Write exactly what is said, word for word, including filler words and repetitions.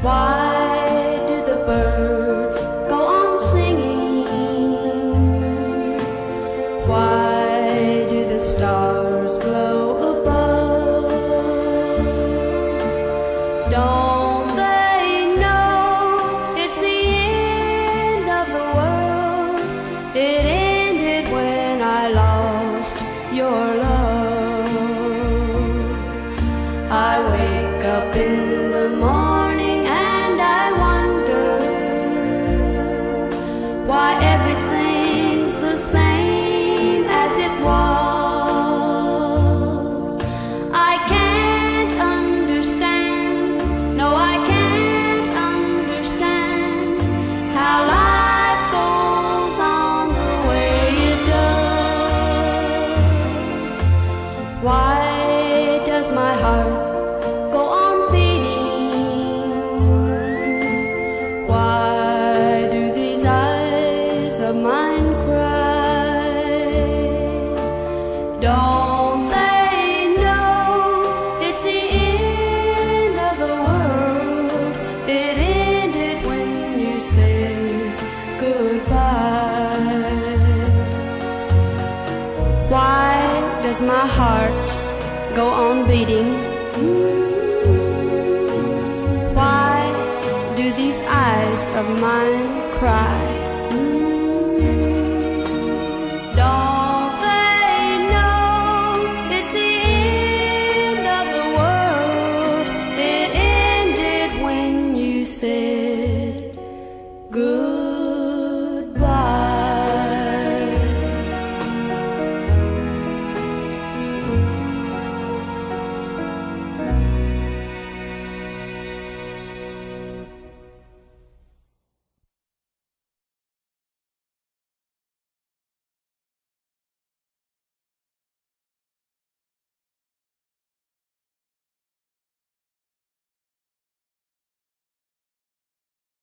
Why do the birds go on singing? Why do the stars glow above? Don't they know it's the end of the world? It ended when I lost your love. I wake up in the morning and I wonder why everything's the same as it was. I can't understand, no I can't understand how life goes on the way it does. Why does my heart go on beating? Why do these eyes of mine cry? Don't they know it's the end of the world? It ended when you said goodbye. Why does my heart go on beating? Why do these eyes of mine cry?